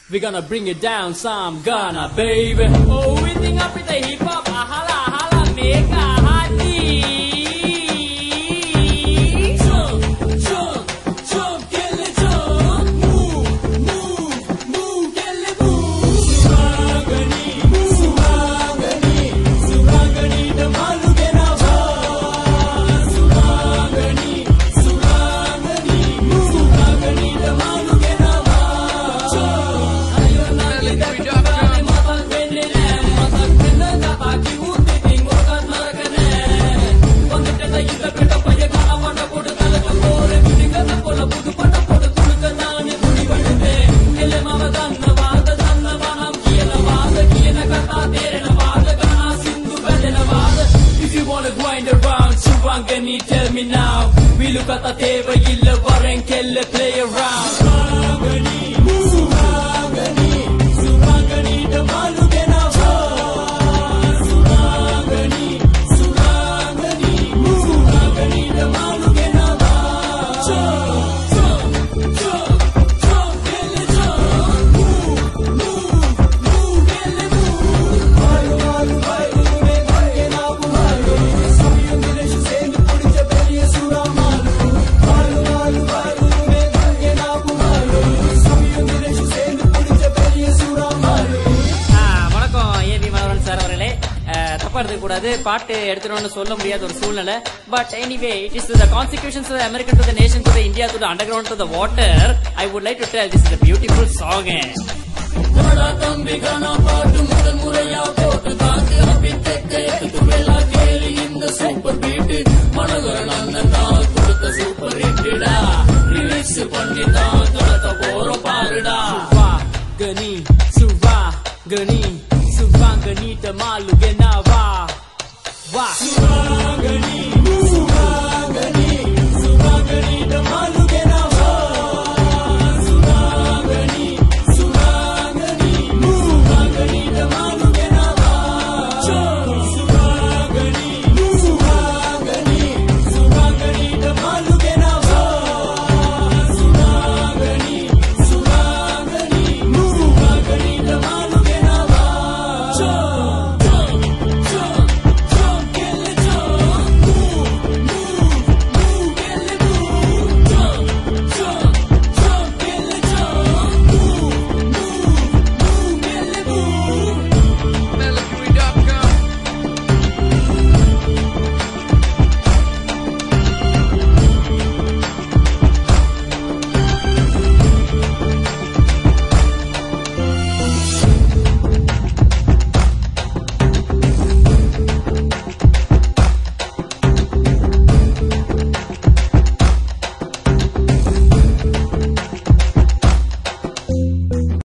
We gonna bring it down some Ghana, baby. Oh, we think up with the hip hop, ahala, ahala, make a hati. Jump, jump, jump, kill it, jump. Move, move, move, kill it, move. Surangani, Surangani, Surangani, the malu genava. Surangani, Surangani, Surangani, the malu genava. If you wanna grind around, Surangani, tell me now. We look at the table, illa varan kella play around. Surangani, Surangani, Surangani, the malu genava. Surangani, Surangani, Surangani, the malu genava. Jump, jump, jump, jump, kella jump. Move, move, move, kella move. Malu, malu, malu, me genava malu. Samiyam dinesh sendu pudicha periya sura malu. Malu, malu, malu, me genava malu. Samiyam dinesh sendu pudicha periya sura malu. வணக்கம் AP Manoran sir அவர்களே. தப்பா எடுத்துக்க கூடாது, பாட்டு எடுத்துடணும்னு சொல்ல முடியாத ஒரு சூழ்நிலை. But anyway, it is the constitutions of American to the nation to the India to the underground to the water. I would like to tell this is a beautiful song. बड़ा तंबी गाना पाटू முதல் முறையா போட்டு தாக்கு அப்பி தெக்க துவேலா கேலி இந்த super beat Manoharan அண்ணன் தான் கொடுத்த சூப்பர் ஹிட்டடா ரிலீஸ் பண்ணி தான்